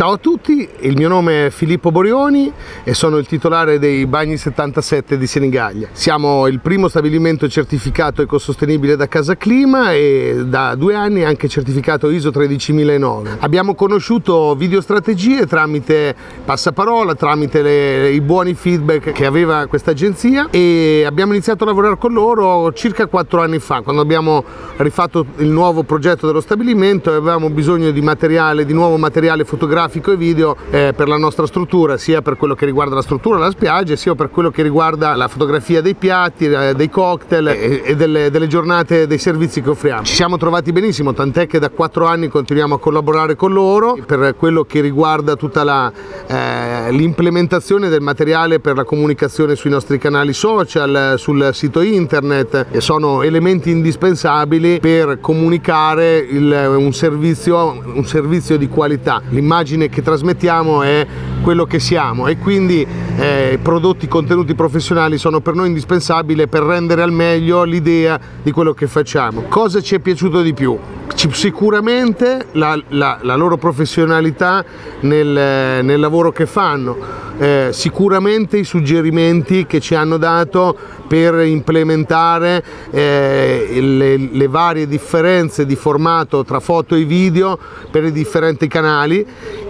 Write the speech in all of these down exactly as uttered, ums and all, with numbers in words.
Ciao a tutti, il mio nome è Filippo Borioni e sono il titolare dei Bagni settantasette di Senigallia. Siamo il primo stabilimento certificato ecosostenibile da Casa Clima e da due anni anche certificato I S O tredicimilanove. Abbiamo conosciuto Videostrategie tramite passaparola, tramite le, i buoni feedback che aveva questa agenzia, e abbiamo iniziato a lavorare con loro circa quattro anni fa, quando abbiamo rifatto il nuovo progetto dello stabilimento e avevamo bisogno di materiale, di nuovo materiale fotografico e video eh, per la nostra struttura, sia per quello che riguarda la struttura, la spiaggia, sia per quello che riguarda la fotografia dei piatti, eh, dei cocktail e, e delle, delle giornate, dei servizi che offriamo. Ci siamo trovati benissimo, tant'è che da quattro anni continuiamo a collaborare con loro per quello che riguarda tutta eh, l'implementazione del materiale per la comunicazione sui nostri canali social, sul sito internet, e sono elementi indispensabili per comunicare il, un, servizio, un servizio di qualità. L'immagine che trasmettiamo è quello che siamo, e quindi eh, prodotti, contenuti professionali sono per noi indispensabili per rendere al meglio l'idea di quello che facciamo. Cosa ci è piaciuto di più? Sicuramente la, la, la loro professionalità nel, nel lavoro che fanno, eh, sicuramente i suggerimenti che ci hanno dato per implementare eh, le, le varie differenze di formato tra foto e video per i differenti canali,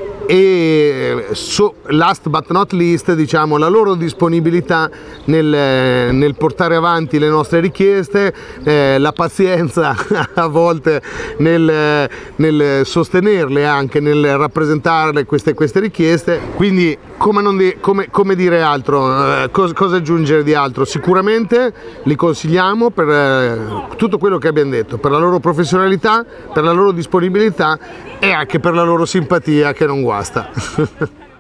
e so, last but not least, diciamo, la loro disponibilità nel, nel portare avanti le nostre richieste, eh, la pazienza a volte nel, nel sostenerle, anche nel rappresentarle queste, queste richieste. Quindi come, non di, come, come dire altro, eh, cosa, cosa aggiungere di altro? Sicuramente li consigliamo per eh, tutto quello che abbiamo detto, per la loro professionalità, per la loro disponibilità e anche per la loro simpatia che non guasta.